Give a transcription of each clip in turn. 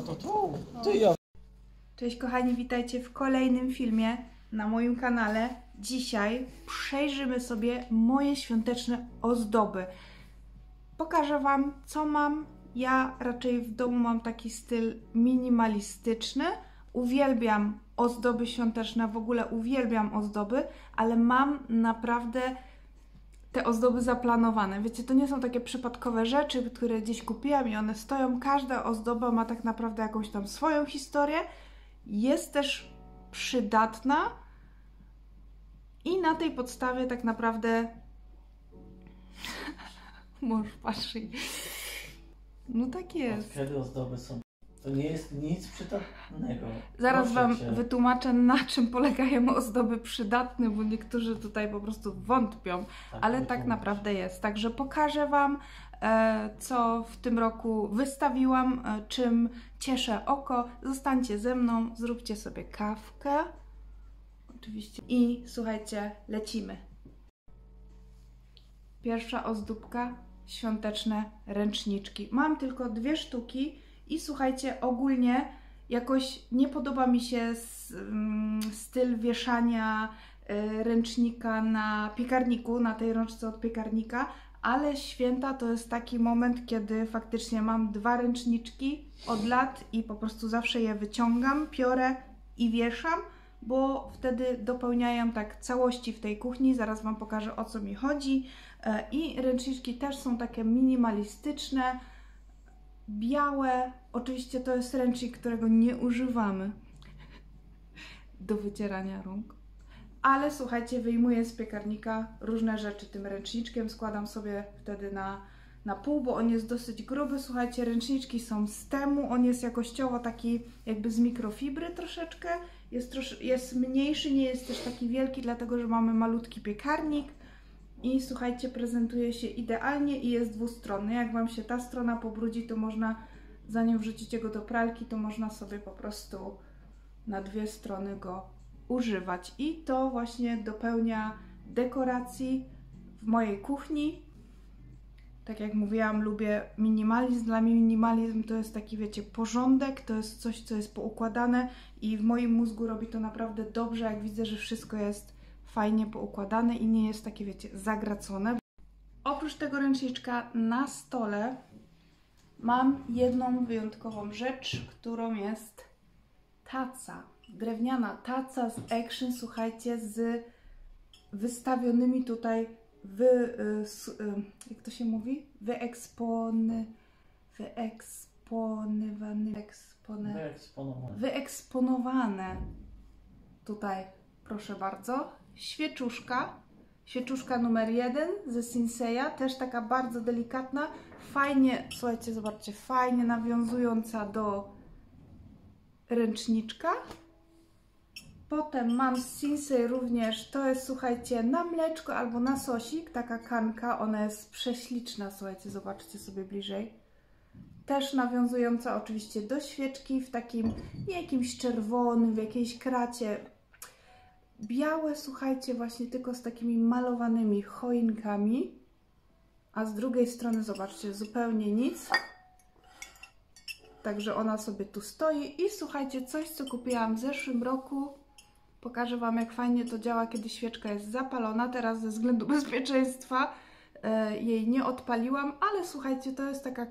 Ty ja. Cześć kochani, witajcie w kolejnym filmie na moim kanale. Dzisiaj przejrzymy sobie moje świąteczne ozdoby. Pokażę Wam, co mam. Ja raczej w domu mam taki styl minimalistyczny. Uwielbiam ozdoby świąteczne, w ogóle uwielbiam ozdoby, ale mam naprawdę te ozdoby zaplanowane. Wiecie, to nie są takie przypadkowe rzeczy, które gdzieś kupiłam i one stoją. Każda ozdoba ma tak naprawdę jakąś tam swoją historię. Jest też przydatna i na tej podstawie tak naprawdę mąż patrzy. No tak jest. Od kiedy ozdoby są? To nie jest nic przydatnego. Zaraz Proszę Wam cię. wytłumaczę, na czym polegają ozdoby przydatne, bo niektórzy tutaj po prostu wątpią, ale tak naprawdę jest. Także pokażę Wam, co w tym roku wystawiłam, czym cieszę oko. Zostańcie ze mną, zróbcie sobie kawkę. Oczywiście. I słuchajcie, lecimy. Pierwsza ozdóbka, świąteczne ręczniczki. Mam tylko 2 sztuki i słuchajcie, ogólnie jakoś nie podoba mi się styl wieszania ręcznika na piekarniku, na tej rączce od piekarnika, ale święta to jest taki moment, kiedy faktycznie mam 2 ręczniczki od lat i po prostu zawsze je wyciągam, piorę i wieszam, bo wtedy dopełniają tak całości w tej kuchni. Zaraz Wam pokażę, o co mi chodzi. I ręczniczki też są takie minimalistyczne, białe. Oczywiście to jest ręcznik, którego nie używamy do wycierania rąk. Ale słuchajcie, wyjmuję z piekarnika różne rzeczy tym ręczniczkiem, składam sobie wtedy na pół, bo on jest dosyć gruby. Słuchajcie, ręczniczki są z temu, on jest jakościowo taki jakby z mikrofibry troszeczkę. Jest mniejszy, nie jest też taki wielki, dlatego że mamy malutki piekarnik. I słuchajcie, prezentuje się idealnie i jest dwustronny. Jak Wam się ta strona pobrudzi, to można, zanim wrzucicie go do pralki, to można sobie po prostu na 2 strony go używać. I to właśnie dopełnia dekoracji w mojej kuchni. Tak jak mówiłam, lubię minimalizm. Dla mnie minimalizm to jest taki, wiecie, porządek, to jest coś, co jest poukładane i w moim mózgu robi to naprawdę dobrze, jak widzę, że wszystko jest fajnie poukładane i nie jest takie, wiecie, zagracone. Oprócz tego ręczniczka na stole mam jedną wyjątkową rzecz, którą jest taca. Drewniana taca z Action, słuchajcie, z wystawionymi tutaj jak to się mówi? Wyeksponowane. Tutaj, proszę bardzo. Świeczuszka numer 1 ze Sinseya, też taka bardzo delikatna, fajnie, słuchajcie, zobaczcie, fajnie nawiązująca do ręczniczka. Potem mam z Sinsei również, to jest, słuchajcie, na mleczko albo na sosik, taka kanka, ona jest prześliczna, słuchajcie, zobaczcie sobie bliżej. Też nawiązująca oczywiście do świeczki w takim, nie jakimś czerwonym, w jakiejś kracie. Białe, słuchajcie, właśnie tylko z takimi malowanymi choinkami, a z drugiej strony, zobaczcie, zupełnie nic. Także ona sobie tu stoi i słuchajcie, coś, co kupiłam w zeszłym roku. Pokażę Wam, jak fajnie to działa, kiedy świeczka jest zapalona. Teraz ze względu bezpieczeństwa jej nie odpaliłam, ale słuchajcie, to jest taka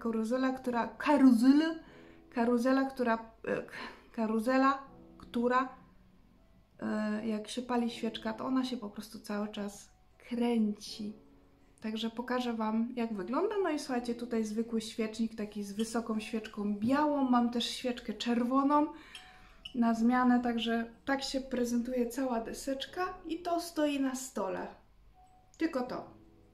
karuzela, która jak się pali świeczka, to ona się po prostu cały czas kręci. Także pokażę Wam, jak wygląda. No i słuchajcie, tutaj zwykły świecznik, taki z wysoką świeczką białą. Mam też świeczkę czerwoną na zmianę, także tak się prezentuje cała deseczka i to stoi na stole. Tylko to.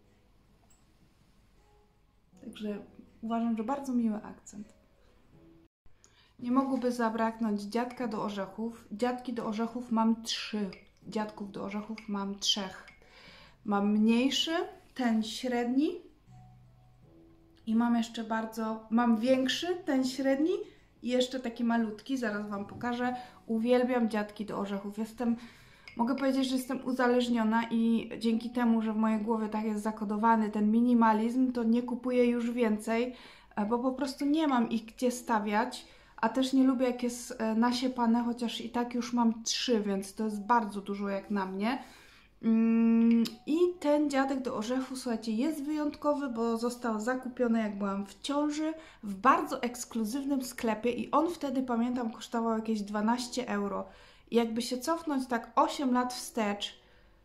Także uważam, że bardzo miły akcent. Nie mogłoby zabraknąć dziadka do orzechów. Dziadki do orzechów mam 3. Dziadków do orzechów mam 3. Mam mniejszy, ten średni i mam jeszcze mam większy, ten średni i jeszcze taki malutki, zaraz Wam pokażę. Uwielbiam dziadki do orzechów. Mogę powiedzieć, że jestem uzależniona i dzięki temu, że w mojej głowie tak jest zakodowany ten minimalizm, to nie kupuję już więcej, bo po prostu nie mam ich gdzie stawiać. a też nie lubię jak jest nasiepane, chociaż i tak już mam 3, więc to jest bardzo dużo jak na mnie. I ten dziadek do orzechu, słuchajcie, jest wyjątkowy, bo został zakupiony jak byłam w ciąży w bardzo ekskluzywnym sklepie i on wtedy, pamiętam, kosztował jakieś 12 euro. I jakby się cofnąć tak 8 lat wstecz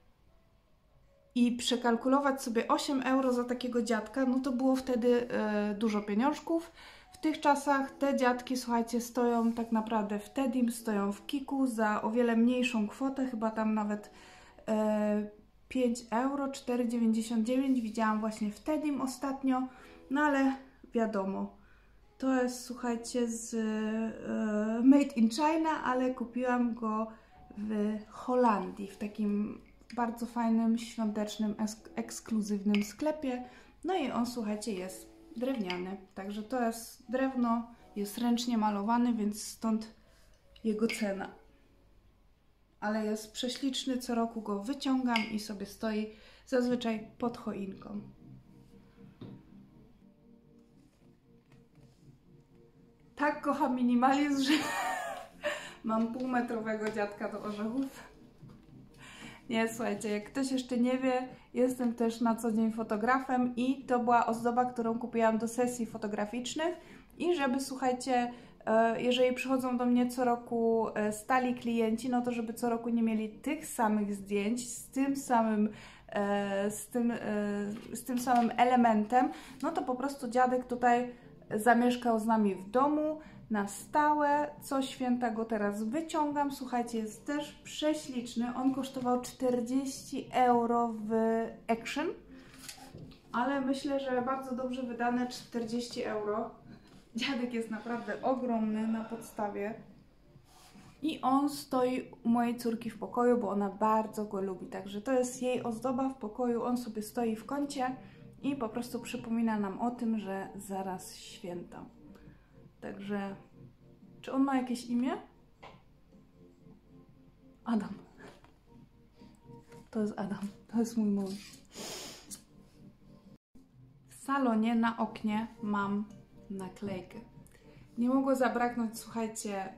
i przekalkulować sobie 8 euro za takiego dziadka, no to było wtedy dużo pieniążków. W tych czasach te dziadki, słuchajcie, stoją tak naprawdę w Tedim, stoją w Kiku za o wiele mniejszą kwotę, chyba tam nawet 5 euro, 4,99 widziałam właśnie w Tedim ostatnio, no ale wiadomo, to jest, słuchajcie, z Made in China, ale kupiłam go w Holandii, w takim bardzo fajnym, świątecznym, ekskluzywnym sklepie. No i on, słuchajcie, jest drewniany, także to jest drewno, jest ręcznie malowany, więc stąd jego cena. Ale jest prześliczny, co roku go wyciągam i sobie stoi zazwyczaj pod choinką. Tak kocham minimalizm, że mam półmetrowego dziadka do orzechów. Nie, słuchajcie, jak ktoś jeszcze nie wie, jestem też na co dzień fotografem i to była ozdoba, którą kupiłam do sesji fotograficznych i żeby, słuchajcie, jeżeli przychodzą do mnie co roku stali klienci, no to żeby co roku nie mieli tych samych zdjęć z tym samym elementem, no to po prostu dziadek tutaj zamieszkał z nami w domu na stałe. Co święta go teraz wyciągam. Słuchajcie, jest też prześliczny. On kosztował 40 euro w Action, ale myślę, że bardzo dobrze wydane 40 euro. Dziadek jest naprawdę ogromny na podstawie. I on stoi u mojej córki w pokoju, bo ona bardzo go lubi. Także to jest jej ozdoba w pokoju. On sobie stoi w kącie i po prostu przypomina nam o tym, że zaraz święta. Także, czy on ma jakieś imię? Adam. To jest Adam. To jest mój mąż. W salonie na oknie mam naklejkę. Nie mogło zabraknąć, słuchajcie,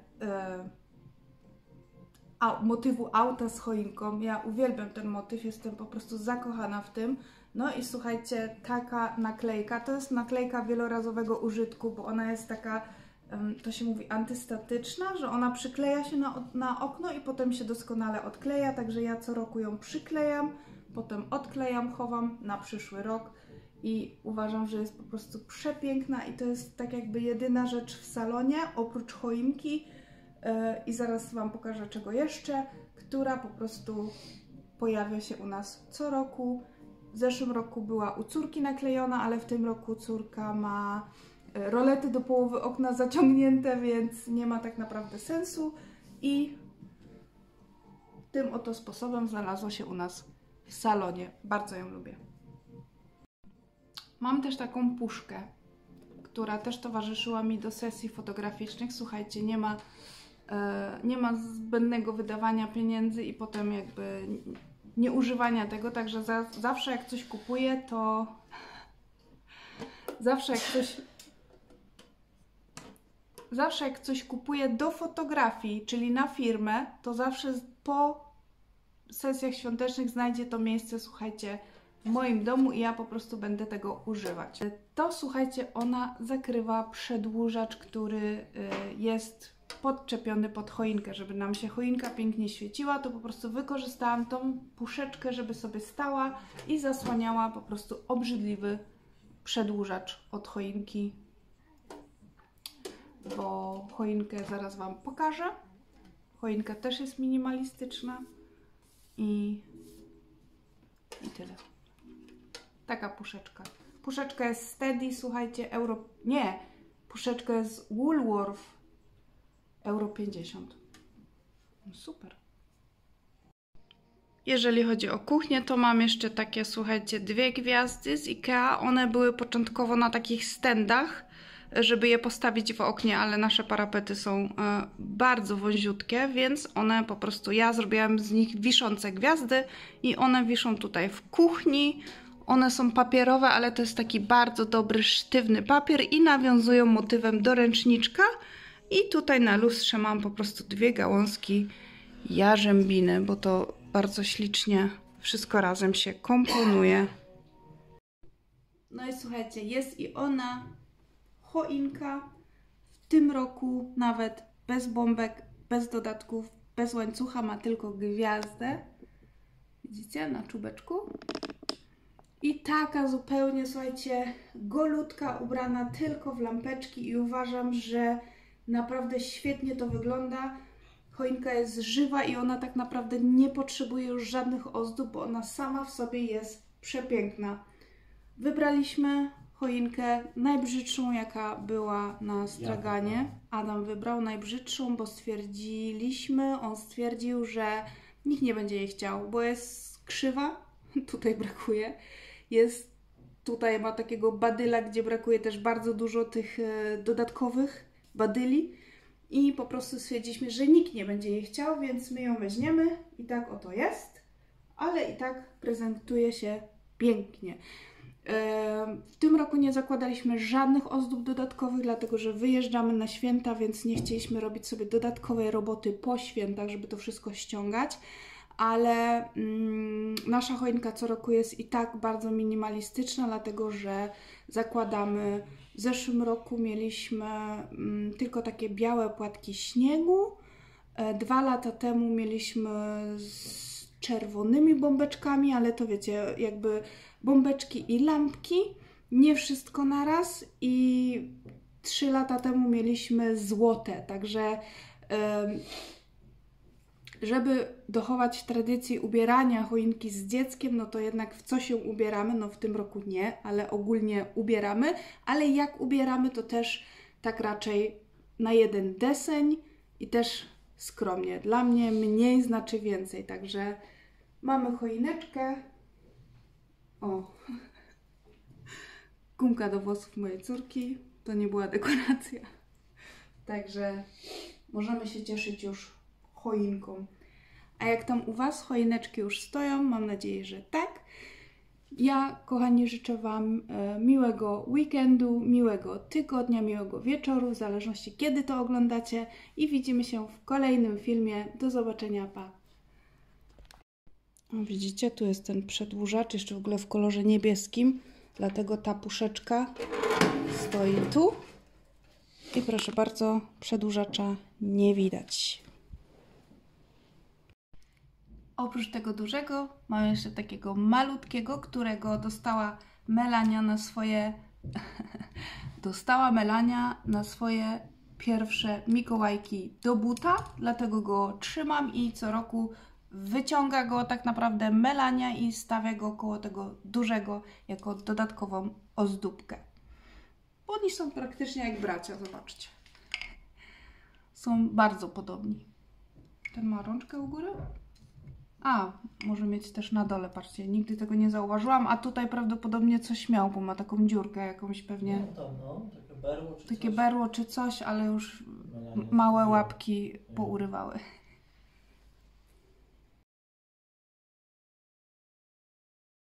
motywu auta z choinką. Ja uwielbiam ten motyw, jestem po prostu zakochana w tym. No i słuchajcie, taka naklejka, to jest naklejka wielorazowego użytku, bo ona jest taka, to się mówi antystatyczna, że ona przykleja się na okno i potem się doskonale odkleja, także ja co roku ją przyklejam, potem odklejam, chowam na przyszły rok i uważam, że jest po prostu przepiękna i to jest tak jakby jedyna rzecz w salonie, oprócz choinki i zaraz Wam pokażę czego jeszcze, która po prostu pojawia się u nas co roku. W zeszłym roku była u córki naklejona, ale w tym roku córka ma rolety do połowy okna zaciągnięte, więc nie ma tak naprawdę sensu i tym oto sposobem znalazła się u nas w salonie. Bardzo ją lubię. Mam też taką puszkę, która też towarzyszyła mi do sesji fotograficznych. Słuchajcie, nie ma zbędnego wydawania pieniędzy i potem jakby nieużywania tego, także zawsze jak coś kupuję, to zawsze jak coś kupuję do fotografii, czyli na firmę, to zawsze po sesjach świątecznych znajdzie to miejsce, słuchajcie, w moim domu i ja po prostu będę tego używać. To, słuchajcie, ona zakrywa przedłużacz, który jest podczepiony pod choinkę, żeby nam się choinka pięknie świeciła, to po prostu wykorzystałam tą puszeczkę, żeby sobie stała i zasłaniała po prostu obrzydliwy przedłużacz od choinki, bo choinkę zaraz Wam pokażę. Choinka też jest minimalistyczna i tyle. Taka puszeczka. Puszeczka jest z Teddy, słuchajcie, puszeczka jest z Woolworth, euro 50. No super. Jeżeli chodzi o kuchnię, to mam jeszcze takie, słuchajcie, 2 gwiazdy z IKEA. One były początkowo na takich standach, żeby je postawić w oknie, ale nasze parapety są bardzo wąziutkie, więc one po prostu, ja zrobiłam z nich wiszące gwiazdy i one wiszą tutaj w kuchni. One są papierowe, ale to jest taki bardzo dobry, sztywny papier i nawiązują motywem do ręczniczka. I tutaj na lustrze mam po prostu 2 gałązki jarzębiny, bo to bardzo ślicznie wszystko razem się komponuje. No i słuchajcie, jest i ona, choinka, w tym roku nawet bez bombek, bez dodatków, bez łańcucha, ma tylko gwiazdę. Widzicie, na czubeczku. I taka zupełnie, słuchajcie, golutka, ubrana tylko w lampeczki i uważam, że naprawdę świetnie to wygląda. Choinka jest żywa i ona tak naprawdę nie potrzebuje już żadnych ozdób, bo ona sama w sobie jest przepiękna. Wybraliśmy choinkę najbrzydszą, jaka była na straganie. Adam wybrał najbrzydszą, bo on stwierdził, że nikt nie będzie jej chciał, bo jest krzywa, tutaj brakuje. Tutaj ma takiego badyla, gdzie brakuje też bardzo dużo tych dodatkowych badyli. I po prostu stwierdziliśmy, że nikt nie będzie jej chciał, więc my ją weźmiemy. I tak oto jest, ale i tak prezentuje się pięknie. W tym roku nie zakładaliśmy żadnych ozdób dodatkowych, dlatego że wyjeżdżamy na święta, więc nie chcieliśmy robić sobie dodatkowej roboty po świętach, żeby to wszystko ściągać. Ale nasza choinka co roku jest i tak bardzo minimalistyczna, dlatego że zakładamy, w zeszłym roku mieliśmy tylko takie białe płatki śniegu, 2 lata temu mieliśmy z czerwonymi bombeczkami, ale to wiecie, jakby bombeczki i lampki, nie wszystko naraz, i 3 lata temu mieliśmy złote, także żeby dochować tradycji ubierania choinki z dzieckiem, no to jednak w co się ubieramy? No w tym roku nie, ale ogólnie ubieramy, ale jak ubieramy, to też tak raczej na jeden deseń i też skromnie. Dla mnie mniej znaczy więcej, także mamy choineczkę. O, gumka do włosów mojej córki, to nie była dekoracja. Także możemy się cieszyć już choinką. A jak tam u Was choineczki już stoją? Mam nadzieję, że tak. Ja, kochani, życzę Wam miłego weekendu, miłego tygodnia, miłego wieczoru, w zależności kiedy to oglądacie, i widzimy się w kolejnym filmie. Do zobaczenia, pa! Widzicie, tu jest ten przedłużacz, jeszcze w ogóle w kolorze niebieskim, dlatego ta puszeczka stoi tu. I proszę bardzo, przedłużacza nie widać. Oprócz tego dużego mam jeszcze takiego malutkiego, którego dostała Melania na swoje pierwsze Mikołajki do buta, dlatego go trzymam i co roku wyciąga go tak naprawdę Melania i stawia go koło tego dużego jako dodatkową ozdóbkę. Bo oni są praktycznie jak bracia, zobaczcie. Są bardzo podobni. Ten ma rączkę u góry? A, może mieć też na dole, patrzcie, nigdy tego nie zauważyłam, a tutaj prawdopodobnie coś miał, bo ma taką dziurkę jakąś pewnie. No, takie berło czy takie coś. berło czy coś, ale już małe łapki pourywały.